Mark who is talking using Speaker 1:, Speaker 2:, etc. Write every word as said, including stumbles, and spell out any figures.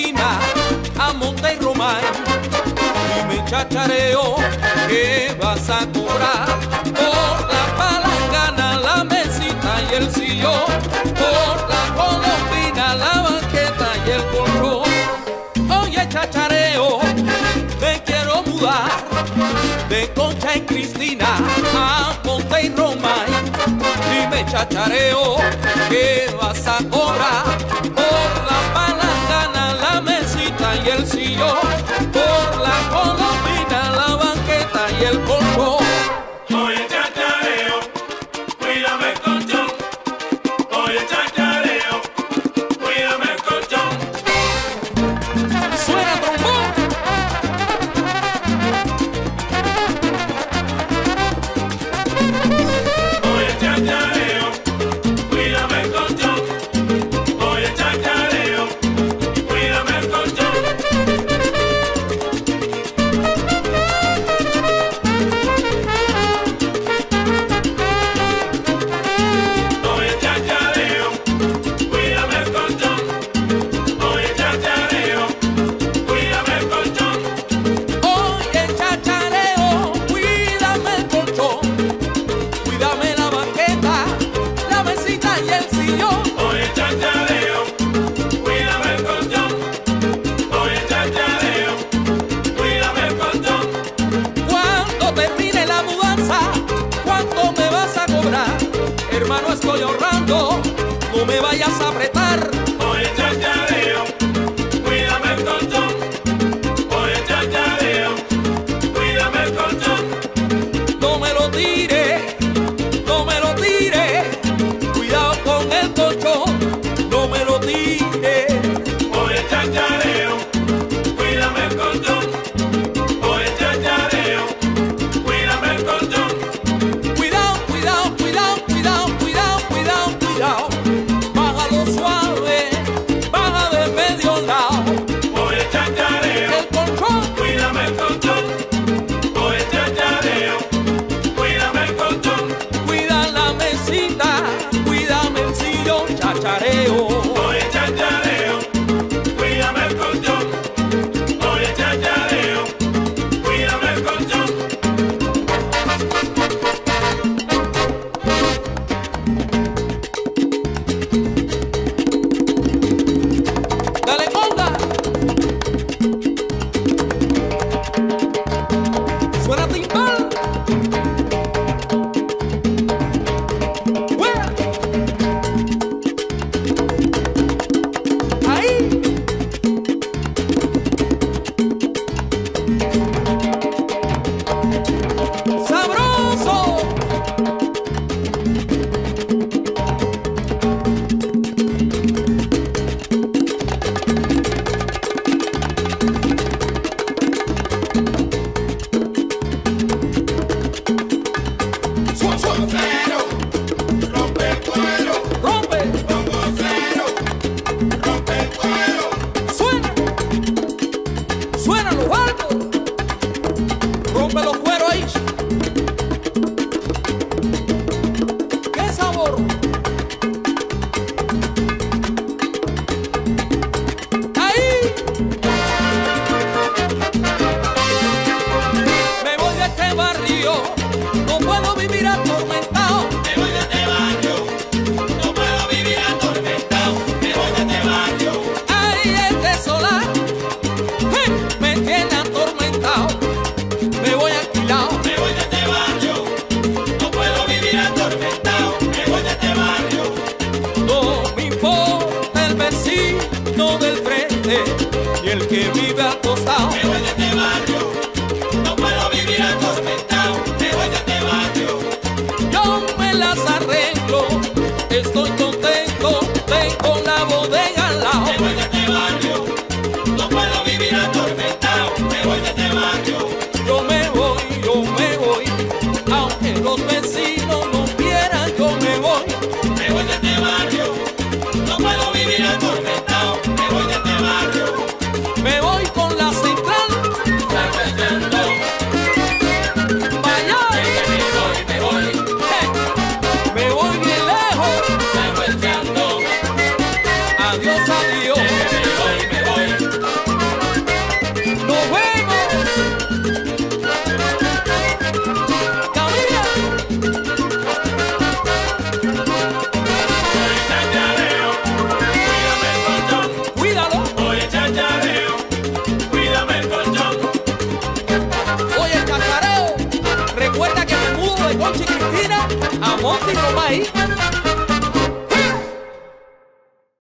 Speaker 1: Cristina a Monte y Romay. Dime, chachareo, ¿qué vas a cobrar? Por la palangana, la mesita y el sillón, por la colombina, la banqueta y el colchón. Oye, chachareo, me quiero mudar de Concha y Cristina a Monte y Romay. Dime, chachareo, ¿qué vas a cobrar? Por la palangana, la mesita y el sillón, por la colombina, la banqueta y el colchón.
Speaker 2: Oye, chachareo, cuídame el colchón. Oye, chachareo, cuídame el colchón.
Speaker 1: Suena trombón.
Speaker 2: Oye, chachareo, cuídame el colchón. Oye, chachareo, cuídame el colchón. Oye, chachareo, cuídame el colchón. Oye, chachareo, cuídame el colchón.
Speaker 1: Oye, chachareo, cuídame el colchón, cuídame la banqueta, la mesita y el sillón.
Speaker 2: Oye, chachareo, cuídame el colchón. Oye, chachareo, cuídame el colchón.
Speaker 1: Cuando termine la mudanza, ¿cuánto me vas a cobrar? Hermano, estoy ahorrando, no me vayas a apretar.
Speaker 2: Oye, chachareo, cuídame el colchón. Oye, chachareo, cuídame el colchón.
Speaker 1: No me lo tire, no me lo tire, cuidado con el colchón, no me lo tire.
Speaker 2: Oye, chachareo, cuídame el colchón. Oye, chachareo, cuídame el colchón.
Speaker 1: Cuidado, cuidado, cuidado, cuidado, cuidado, cuidado, cuidado. Bájalo suave, baja de medio lado.
Speaker 2: Oye, chachareo,
Speaker 1: El colchón,
Speaker 2: cuídame el colchón. Oye, chachareo, cuídame el colchón.
Speaker 1: cuida la mesita, cuídame el sillón, chachareo.
Speaker 2: Oye, chachareo, cuídame el colchón. Oye, chachareo, cuídame el colchón.
Speaker 1: Dale conga. Suena timbal. ¡Fuera! Ahí. Sabroso. Suave, suave.
Speaker 2: Cero, rompe el cuero.
Speaker 1: Rompe.
Speaker 2: Pongo cero, rompe el cuero.
Speaker 1: Suena. Suena los altos. Rompe los cueros ahí. ¡Qué sabor! Ahí. Me voy de este barrio, no puedo vivir atormentado.
Speaker 2: Me voy de este barrio, no puedo vivir atormentado. Me voy de este barrio,
Speaker 1: Ahí este solar ¡eh! me tiene atormentado. Me voy alquilado.
Speaker 2: me voy de este barrio, no puedo vivir atormentado. Me voy de este barrio,
Speaker 1: No me importa el vecino del frente y el que vive acostado.
Speaker 2: me voy de este barrio, no puedo vivir atormentado. Me voy de este barrio,
Speaker 1: Yo me las arreglo, estoy contento, tengo la bodega al lado.
Speaker 2: me voy de este barrio, no puedo vivir atormentado. Me voy de este barrio,
Speaker 1: Yo me voy, yo me voy, aunque los vecinos no quieran, yo me voy.
Speaker 2: me voy de este barrio, no puedo vivir atormentado. Me voy de este barrio,
Speaker 1: Me voy con la central ti, Romay.